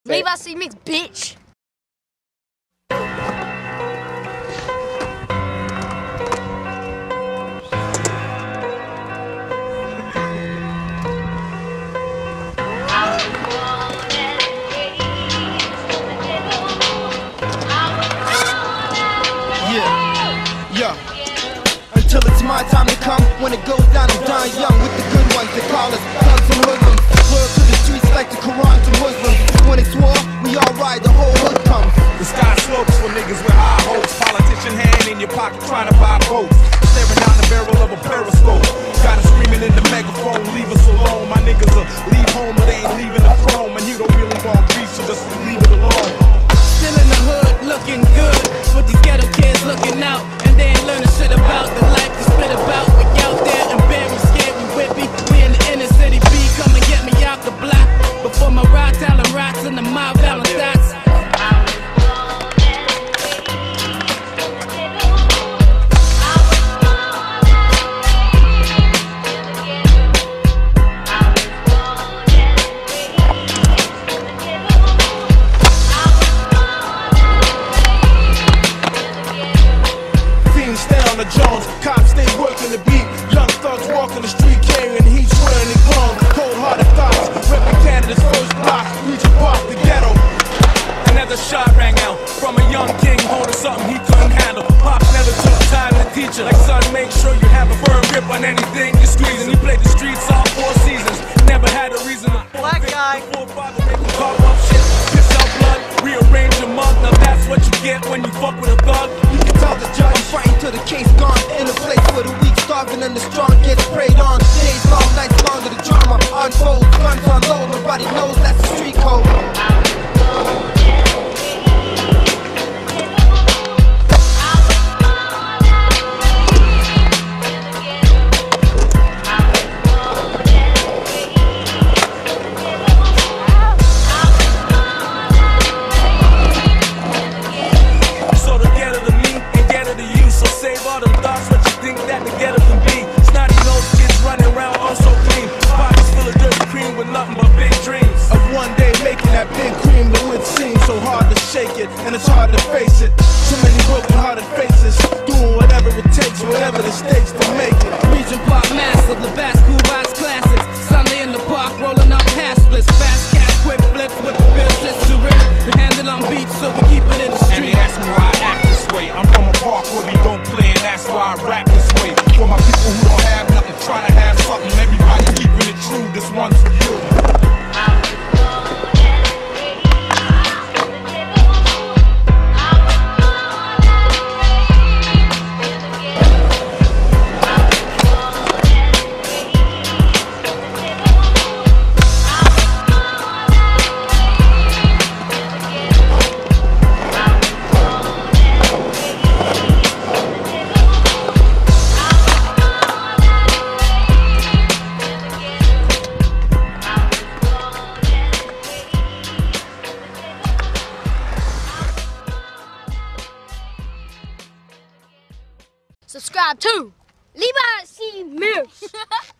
Levi C. Mix, bitch. Until it's my time to come. When it goes down, I'm dying young with the good ones. They call us thugs and hoodlums. Word to the streets like the Quran to Muslims. When it's war, we all ride, the whole hood comes. The sky slopes for niggas with high hopes. Politician hand in your pocket trying to buy votes. Staring out the barrel of a periscope. Got it screaming in the megaphone, leave us alone. My niggas will leave home, but they ain't leaving the chrome. And you don't really want peace, so just leave it alone. Still in the hood, looking good, with these ghetto kids looking out, and they ain't learning shit about the life they spit about. We out there and very scared, we whippy. We in the inner city B, come and get me out the block. Before my ride, talent rats in the mob, Valentine's. Stay on the Jones, cops stay working the beat. Young thugs walking the street carrying heat, swearing and grown. Cold-hearted thoughts, repping Canada's first block. Regent Park, the ghetto. And as a shot rang out from a young king holding something he couldn't handle. Pops never took time to teach it. Like son, make sure you have a firm grip on anything you're squeezing. He played the streets all 4 seasons. Never had a reason to Black guy. Pop up shit, piss out blood, rearrange your mug. Now that's what you get when you fuck with a thug. You can tell the judge, I'm fighting till the case gone. In a place where the weak starving and the strong get preyed on. Days long, nights longer, the drama unfolds. Guns unload, nobody knows that's the street code. Save all them thoughts, what you think that the ghetto can be. Snotty nose kids running around all so clean. Pockets full of dirty cream with nothing but big dreams of one day making that big cream, though it seems so hard to shake it and it's hard to face it. So many broken hearted faces doing whatever it takes, whatever the stakes to make it. Regent Park massive, the best cool vibes classics. Sunday in the park, rolling up half splits. Fast cash, quick flips with the bill history. We handle on beats, so we keep it in the And they street. ask me why I act this way. I'm from a park where we don't play, and that's why I rap this way. For my people who don't have nothing, try to have something. Everybody keeping it true, this one's for you. Subscribe to Levi C. Mix.